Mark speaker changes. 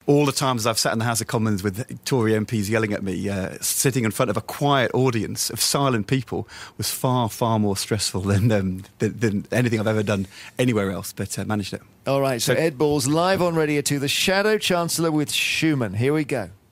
Speaker 1: all the times I've sat in the House of Commons with Tory MPs yelling at me, sitting in front of a quiet audience of silent people was far, far more stressful than anything I've ever done anywhere else, but managed it.
Speaker 2: All right, so Ed Balls live on Radio 2, the Shadow Chancellor with Schumann. Here we go.